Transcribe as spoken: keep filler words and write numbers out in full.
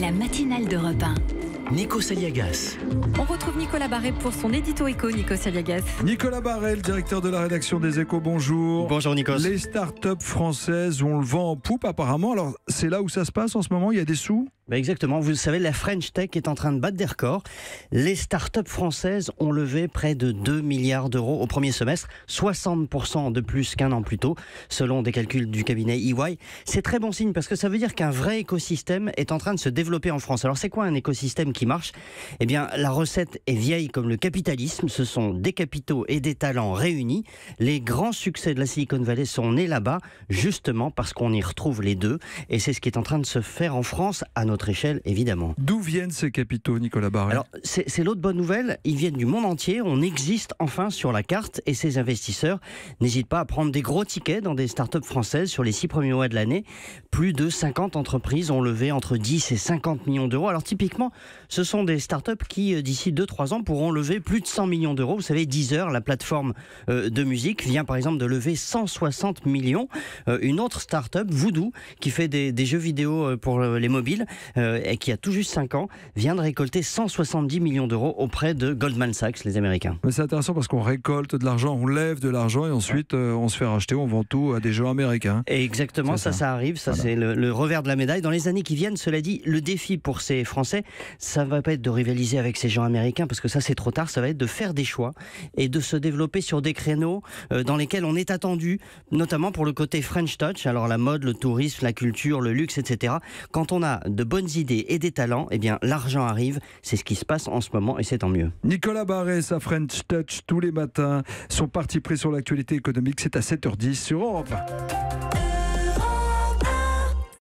La matinale d'Europe un. Nico Saliagas. On retrouve Nicolas Barret pour son édito éco, Nico Saliagas. Nicolas Barret, le directeur de la rédaction des Échos, bonjour. Bonjour Nico. Les startups françaises, on le vend en poupe apparemment. Alors c'est là où ça se passe en ce moment, il y a des sous ? Bah exactement, vous le savez, la French Tech est en train de battre des records. Les startups françaises ont levé près de deux milliards d'euros au premier semestre, soixante pour cent de plus qu'un an plus tôt, selon des calculs du cabinet E Y. C'est très bon signe parce que ça veut dire qu'un vrai écosystème est en train de se développer en France. Alors c'est quoi un écosystème qui marche ? Eh bien, la recette est vieille comme le capitalisme. Ce sont des capitaux et des talents réunis. Les grands succès de la Silicon Valley sont nés là-bas, justement parce qu'on y retrouve les deux. Et c'est ce qui est en train de se faire en France, à notre échelle, évidemment. D'où viennent ces capitaux, Nicolas Barret ? Alors, c'est, c'est l'autre bonne nouvelle. Ils viennent du monde entier. On existe enfin sur la carte et ces investisseurs n'hésitent pas à prendre des gros tickets dans des startups françaises sur les six premiers mois de l'année. Plus de cinquante entreprises ont levé entre dix et cinquante millions d'euros. Alors, typiquement, ce sont des startups qui, d'ici deux à trois ans, pourront lever plus de cent millions d'euros. Vous savez, Deezer, la plateforme euh, de musique, vient par exemple de lever cent soixante millions. Euh, une autre startup, Voodoo, qui fait des, des jeux vidéo pour les mobiles, Euh, et qui a tout juste cinq ans, vient de récolter cent soixante-dix millions d'euros auprès de Goldman Sachs, les Américains. Mais c'est intéressant parce qu'on récolte de l'argent, on lève de l'argent et ensuite euh, on se fait racheter, on vend tout à des gens américains. Et exactement, ça, ça, ça arrive, ça voilà. C'est le, le revers de la médaille. Dans les années qui viennent, cela dit, le défi pour ces Français, ça ne va pas être de rivaliser avec ces gens américains parce que ça c'est trop tard, ça va être de faire des choix et de se développer sur des créneaux euh, dans lesquels on est attendu, notamment pour le côté French Touch, alors la mode, le tourisme, la culture, le luxe, et cetera. Quand on a de bonnes idées et des talents, eh bien l'argent arrive. C'est ce qui se passe en ce moment et c'est tant mieux. Nicolas Barret, sa French Touch tous les matins. Son parti pris sur l'actualité économique, c'est à sept heures dix sur Europe un.